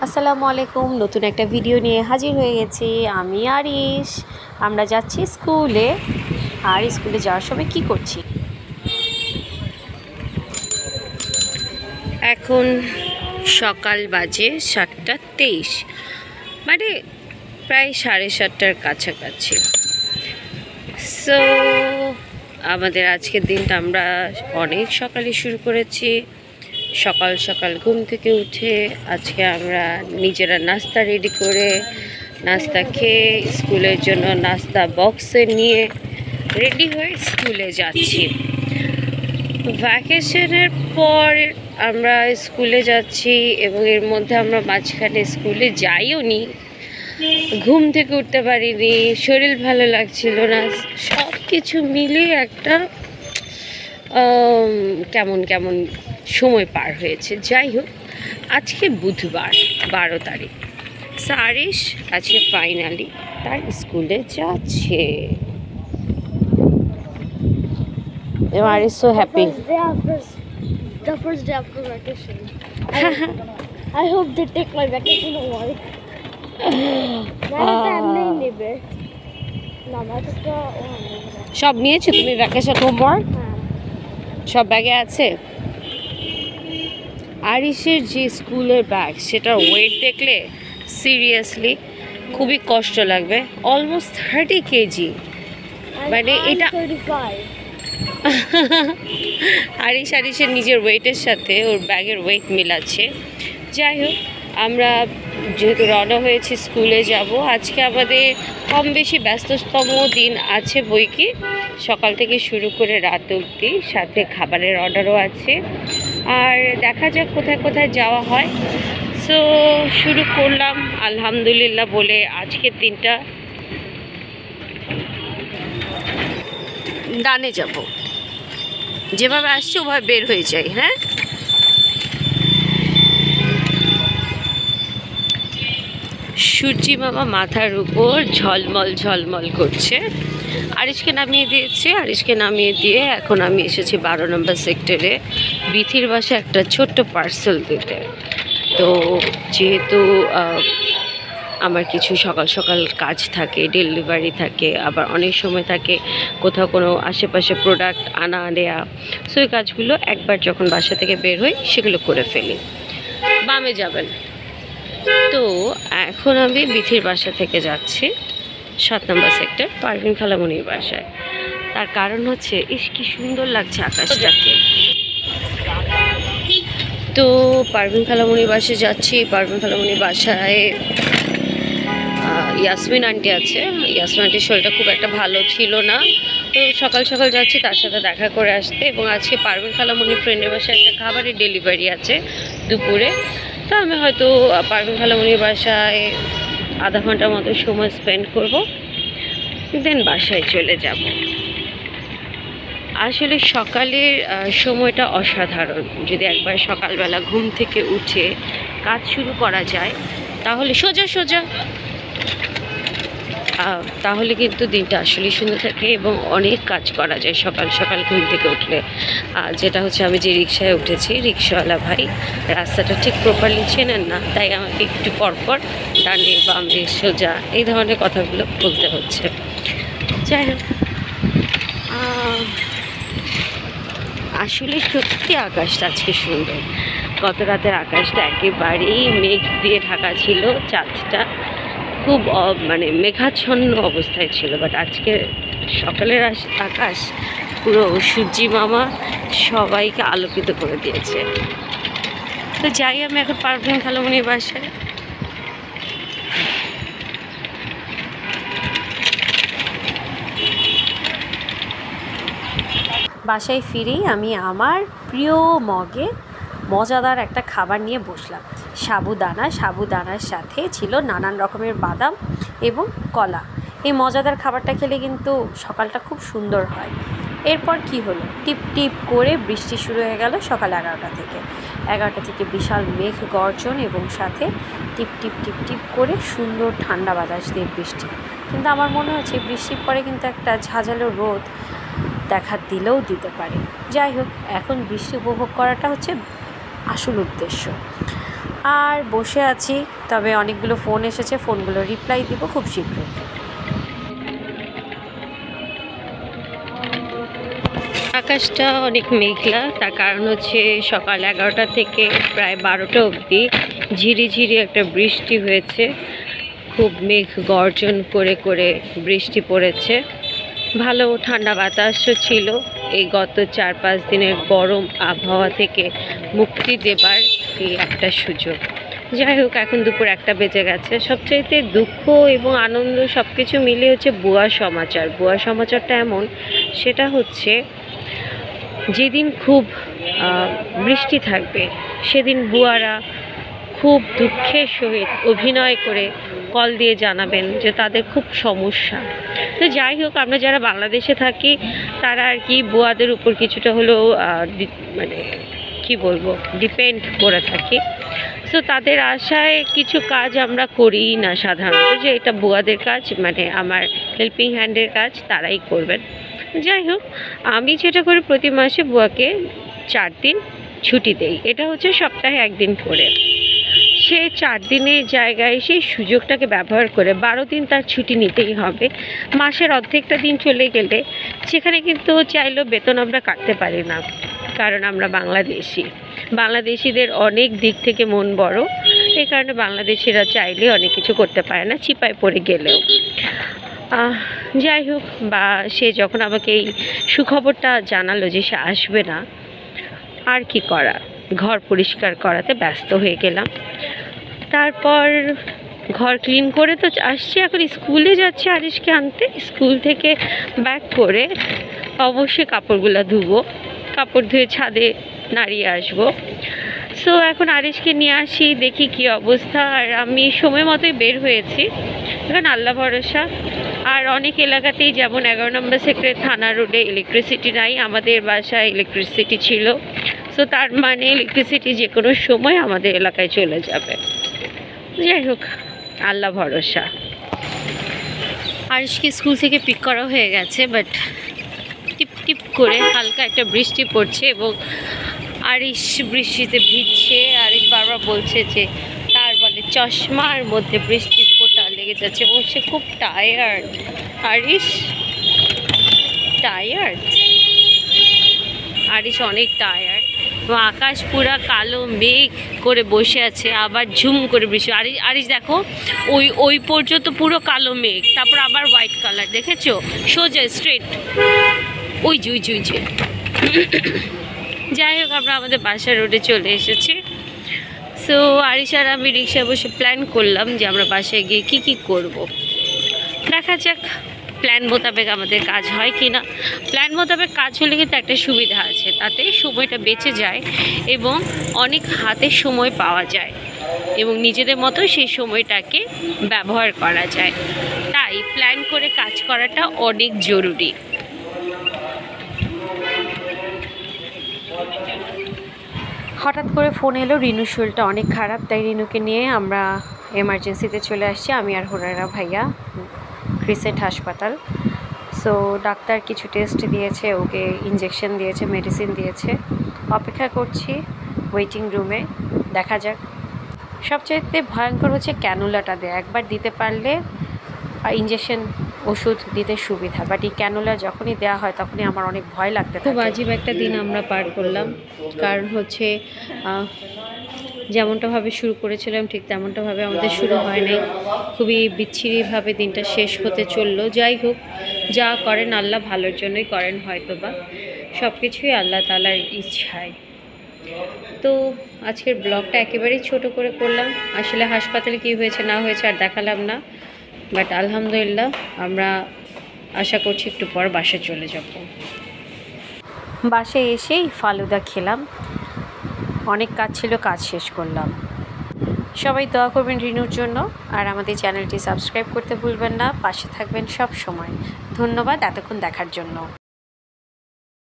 আসসালামু আলাইকুম। নতুন একটা ভিডিও নিয়ে হাজির হয়ে গেছি আমি আরিশ। আমরা যাচ্ছি স্কুলে। আর স্কুলে যাওয়ার সময় কি করছি, এখন সকাল বাজে 7:23, মানে প্রায় 7:30টার কাছাকাছি। সো আমাদের আজকের দিনটা আমরা অনেক সকালে শুরু করেছি। সকাল সকাল ঘুম থেকে উঠে আজকে আমরা নিজেরা নাস্তা রেডি করে নাস্তা খেয়ে স্কুলের জন্য নাস্তা বক্সে নিয়ে রেডি হয়ে স্কুলে যাচ্ছি। ভ্যাকেশনের পর আমরা স্কুলে যাচ্ছি এবং এর মধ্যে আমরা মাঝখানে স্কুলে যাইও নি, ঘুম থেকে উঠতে পারিনি, শরীর ভালো লাগছিল না, সব কিছু মিলিয়ে একটা কেমন কেমন সময় পার হয়েছে। যাই হোক, আজকে বুধবার 12 তারিখ। আরিশ আজকে ফাইনালি তার স্কুলে যাচ্ছে। Aris so happy. The first day after vacation. I hope they take my vacation away. সব নিয়েছো তুমি ভ্যাকেশন হোমওয়ার্ক? সব ব্যাগে আছে। আরিশের যে স্কুলের ব্যাগ, সেটার ওয়েট দেখলে সিরিয়াসলি খুবই কষ্ট লাগবে। অলমোস্ট 30 কেজি, মানে এটা আরিশের নিজের ওয়েটের সাথে ওর ব্যাগের ওয়েট মিলাচ্ছে। যাই হোক, আমরা যেহেতু রওনা হয়েছি স্কুলে যাব, আজকে আমাদের কম বেশি ব্যস্ততম দিন আছে বই কি, সকাল থেকে শুরু করে রাত অবধি, সাথে খাবারের অর্ডারও আছে। আর দেখা যাক কোথায় কোথায় যাওয়া হয়। সো শুরু করলাম আলহামদুলিল্লাহ বলে। আজকের দিনটা ডানে যাব, যেভাবে আসছে ওভাবে বের হয়ে যাই। হ্যাঁ, সূর্যি মামা মাথার উপর ঝলমল ঝলমল করছে। আরিশকে নামিয়ে দিয়েছে, আরিশকে নামিয়ে দিয়ে এখন আমি এসেছি 12 নম্বর সেক্টরে বিথির বাসায় একটা ছোট্ট পার্সেল দিতে। তো যেহেতু আমার কিছু সকাল সকাল কাজ থাকে, ডেলিভারি থাকে, আবার অনেক সময় থাকে কোথাও কোনো আশেপাশে প্রোডাক্ট আনা নেওয়া, সো এই কাজগুলো একবার যখন বাসা থেকে বের হই সেগুলো করে ফেলি। বামে যাবেন। তো এখন আমি বিথির বাসা থেকে যাচ্ছি 7 নম্বর সেক্টর পারভিন খালামণির বাসায়। তার কারণ হচ্ছে, ইস কি সুন্দর লাগছে আকাশটাকে। তো পারভিন খালামণির বাসায় যাচ্ছি। পারভিন খালামণির বাসায় ইয়াসমিন আন্টি আছে। ইয়াসমিন আন্টির শরীরটা খুব একটা ভালো ছিল না, তো সকাল সকাল যাচ্ছি তার সাথে দেখা করে আসতে। এবং আজকে পারভিন খালামণির ফ্রেন্ডের বাসায় একটা খাবারের ডেলিভারি আছে দুপুরে। তো আমি হয়তো পারভিন খালামণির বাসায় আধা ঘন্টার মতো সময় স্পেন্ড করব, দেন বাসায় চলে যাব। আসলে সকালের সময়টা অসাধারণ। যদি একবার সকালবেলা ঘুম থেকে উঠে কাজ শুরু করা যায়, তাহলে সোজা সোজা তাহলে কিন্তু দিনটা আসলেই সুন্দর থাকে এবং অনেক কাজ করা যায় সকাল সকাল ঘুম থেকে উঠলে। যেটা হচ্ছে, আমি যে রিক্সায় উঠেছি, রিক্সাওয়ালা ভাই রাস্তাটা ঠিক প্রপারলি চেনেন না, তাই আমাকে একটু পরপর ডানে বামে সোজা এই ধরনের কথাগুলো বলতে হচ্ছে। যাই হোক, আসলে সত্যি আকাশটা আজকে সুন্দর। গত রাতের আকাশটা একেবারেই মেঘ দিয়ে ঢাকা ছিল, চাঁদটা খুব মানে মেঘাচ্ছন্ন অবস্থায় ছিল। বাট আজকে সকালের আকাশ পুরো সূর্যি মামা সবাইকে আলোকিত করে দিয়েছে। তো যাই আমি এখন পারভিন খালামণির বাসায়। বাসায় ফিরেই আমি আমার প্রিয় মগে মজাদার একটা খাবার নিয়ে বসলাম। সাবুদানার সাথে ছিল নানান রকমের বাদাম এবং কলা। এই মজাদার খাবারটা খেলে কিন্তু সকালটা খুব সুন্দর হয়। এরপর কি হলো, টিপ টিপ করে বৃষ্টি শুরু হয়ে গেল সকাল 11টা থেকে বিশাল মেঘ গর্জন এবং সাথে টিপ টিপ টিপ টিপ করে সুন্দর ঠান্ডা বাতাস দিয়ে বৃষ্টি। কিন্তু আমার মনে হচ্ছে বৃষ্টির পরে কিন্তু একটা ঝাঁঝালো রোদ দেখা দিলেও দিতে পারে। যাই হোক, এখন বৃষ্টি উপভোগ করাটা হচ্ছে আসল উদ্দেশ্য। আর বসে আছি, তবে অনেকগুলো ফোন এসেছে, ফোনগুলো রিপ্লাই দিব খুব শীঘ্রই। আকাশটা অনেক মেঘলা, তার কারণ হচ্ছে সকাল 11টা থেকে প্রায় 12টা অবধি ঝিরিঝিরি একটা বৃষ্টি হয়েছে। খুব মেঘ গর্জন করে করে বৃষ্টি পড়েছে। ভালো ঠান্ডা বাতাসও ছিল। এই গত 4-5 দিনের গরম আবহাওয়া থেকে মুক্তি দেবার এই একটা সুযোগ। যাই হোক, এখন দুপুর 1টা বেজে গেছে। সবচাইতে দুঃখ এবং আনন্দ সব কিছু মিলিয়ে হচ্ছে ভুয়া সমাচার। ভুয়া সমাচারটা এমন, সেটা হচ্ছে যেদিন খুব বৃষ্টি থাকবে সেদিন বুয়ারা খুব দুঃখের সহিত অভিনয় করে কল দিয়ে জানাবেন যে তাদের খুব সমস্যা। তো যাই হোক, আমরা যারা বাংলাদেশে থাকি তারা আর কি বুয়াদের উপর কিছুটা হলেও মানে কি বলবো, ডিপেন্ড করে থাকি। সো তাদের আশায় কিছু কাজ আমরা করি না সাধারণত, যে এটা বুয়াদের কাজ, মানে আমার হেল্পিং হ্যান্ডের কাজ, তারাই করবেন। যাই হোক, আমি যেটা করি প্রতি মাসে বুয়াকে 4 দিন ছুটি দেই। এটা হচ্ছে সপ্তাহে 1 দিন করে। সে 4 দিনের জায়গায় সেই সুযোগটাকে ব্যবহার করে 12 দিন তার ছুটি নিতেই হবে। মাসের অর্ধেকটা দিন চলে গেলে সেখানে কিন্তু চাইলেও বেতন আমরা কাটতে পারি না, কারণ আমরা বাংলাদেশিদের অনেক দিক থেকে মন বড়। এই কারণে বাংলাদেশিরা চাইলে অনেক কিছু করতে পারে না, চিপায় পড়ে গেলেও। যাই হোক, বা সে যখন আমাকে এই সুখবরটা জানালো যে সে আসবে না, আর কি করা, ঘর পরিষ্কার করাতে ব্যস্ত হয়ে গেলাম। তারপর ঘর ক্লিন করে তো আসছি, এখন স্কুলে যাচ্ছি আরিশকে আনতে। স্কুল থেকে ব্যাক করে অবশ্যই কাপড়গুলো ধুবো, কাপড় ধুয়ে ছাদে নাড়িয়ে আসবো। সো এখন আরিশকে নিয়ে আসি, দেখি কি অবস্থা। আর আমি সময় মতোই বের হয়েছি, এখন আল্লাহ ভরসা। আর অনেক এলাকাতেই, যেমন 11 নম্বর সেক্টরের থানা রোডে ইলেকট্রিসিটি নাই, আমাদের বাসায় ইলেকট্রিসিটি ছিল। সো তার মানে ইলেকট্রিসিটি যে কোনো সময় আমাদের এলাকায় চলে যাবে। যাই হোক, আল্লাহ ভরসা। আরিশকে স্কুল থেকে পিক করা হয়ে গেছে, বাট টিপ টিপ করে হালকা একটা বৃষ্টি পড়ছে এবং আরিশ বৃষ্টিতে ভিজছে। আরিশ বারবার বলছে যে তার বলে চশমার মধ্যে বৃষ্টির ফোঁটা লেগে যাচ্ছে এবং সে খুব টায়ার্ড। আরিশ অনেক টায়ার্ড এবং আকাশ পুরা কালো মেঘ করে বসে আছে, আবার ঝুম করে বৃষ্টি। আরিশ দেখো, ওই পর্যন্ত পুরো কালো মেঘ, তারপর আবার হোয়াইট কালার, দেখেছো? সোজা স্ট্রেট ওই যে যাই হোক, আমরা আমাদের বাসার রোডে চলে এসেছি। সো আরিশ আর আমি রিক্সায় বসে প্ল্যান করলাম যে আমরা বাসায় গিয়ে কি করব। দেখা যাক প্ল্যান মোতাবেক আমাদের কাজ হয় কি না। প্ল্যান মোতাবেক কাজ হলে কিন্তু একটা সুবিধা আছে, তাতে সময়টা বেঁচে যায় এবং অনেক হাতে সময় পাওয়া যায় এবং নিজেদের মতো সেই সময়টাকে ব্যবহার করা যায়। তাই প্ল্যান করে কাজ করাটা অনেক জরুরি। হঠাৎ করে ফোন এলো, রিনুর শরীরটা অনেক খারাপ, তাই রিনুকে নিয়ে আমরা এমার্জেন্সিতে চলে আসছি, আমি আর হুরায়রা ভাইয়া, ক্রিসেন্ট হাসপাতাল। সো ডাক্তার কিছু টেস্ট দিয়েছে, ওকে ইঞ্জেকশন দিয়েছে, মেডিসিন দিয়েছে। অপেক্ষা করছি ওয়েটিং রুমে, দেখা যাক। সবচেয়ে ভয়ঙ্কর হচ্ছে ক্যানুলাটা দেয়, একবার দিতে পারলে ইঞ্জেকশন ওষুধ দিতে সুবিধা, বাট এই ক্যানুলা যখনই দেওয়া হয় তখনই আমার অনেক ভয় লাগতে থাকে। খুব আজীব একটা দিন আমরা পার করলাম, কারণ হচ্ছে যেমনটাভাবে শুরু করেছিলাম ঠিক তেমনটাভাবে আমাদের শুরু হয় নাই, খুবই বিচ্ছিরিভাবে দিনটা শেষ হতে চললো। যাই হোক, যা করেন আল্লাহ ভালোর জন্যই করেন, হয়তোবা সব কিছুই আল্লাহ তাআলার ইচ্ছায়। তো আজকের ব্লগটা একেবারেই ছোট করে করলাম, আসলে হাসপাতালে কী হয়েছে না হয়েছে আর দেখালাম না, বাট আলহামদুলিল্লাহ আমরা আশা করছি একটু পর বাসায় চলে যাব। বাসায় এসেই ফালুদা খেলাম, অনেক কাজ ছিল, কাজ শেষ করলাম। সবাই দোয়া করবেন রিনুর জন্য, আর আমাদের চ্যানেলটি সাবস্ক্রাইব করতে ভুলবেন না, পাশে থাকবেন সব সময়। ধন্যবাদ এতক্ষণ দেখার জন্য।